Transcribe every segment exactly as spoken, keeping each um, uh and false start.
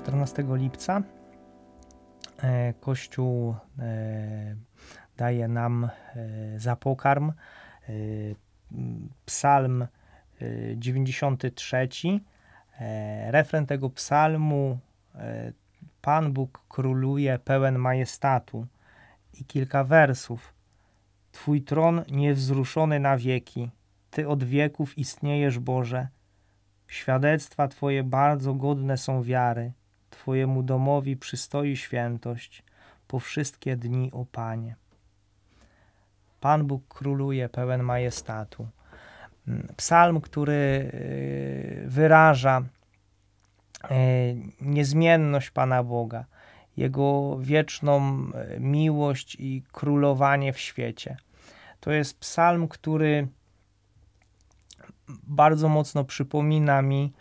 czternastego lipca Kościół daje nam za pokarm psalm dziewięćdziesiąty trzeci. Refren tego psalmu: Pan Bóg króluje pełen majestatu. I kilka wersów. Twój tron niewzruszony na wieki. Ty od wieków istniejesz, Boże. Świadectwa Twoje bardzo godne są wiary. Twojemu domowi przystoi świętość po wszystkie dni, o Panie. Pan Bóg króluje pełen majestatu. Psalm, który wyraża niezmienność Pana Boga, Jego wieczną miłość i królowanie w świecie. To jest psalm, który bardzo mocno przypomina mi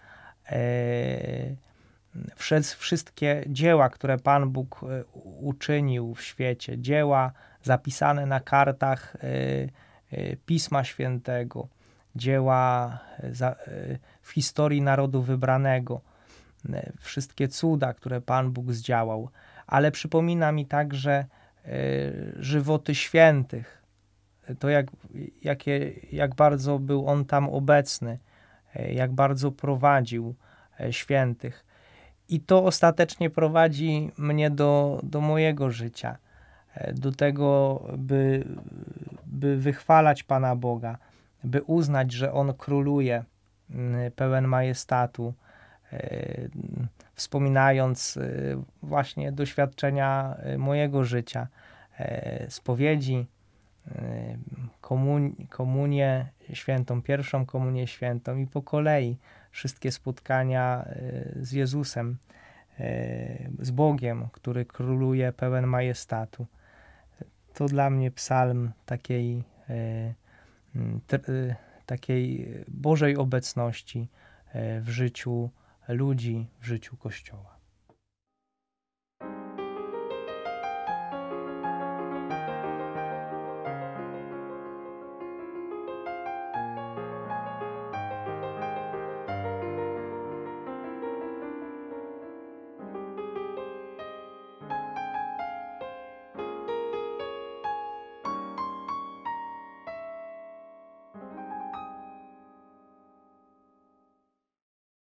wszystkie dzieła, które Pan Bóg uczynił w świecie. Dzieła zapisane na kartach Pisma Świętego. Dzieła w historii narodu wybranego. Wszystkie cuda, które Pan Bóg zdziałał. Ale przypomina mi także żywoty świętych. To jak, jakie, jak bardzo był On tam obecny. Jak bardzo prowadził świętych. I to ostatecznie prowadzi mnie do, do mojego życia. Do tego, by, by wychwalać Pana Boga. By uznać, że On króluje pełen majestatu. Wspominając właśnie doświadczenia mojego życia, spowiedzi, komun komunię świętą, pierwszą komunię świętą i po kolei wszystkie spotkania z Jezusem, z Bogiem, który króluje pełen majestatu. To dla mnie psalm takiej, takiej Bożej obecności w życiu ludzi, w życiu Kościoła.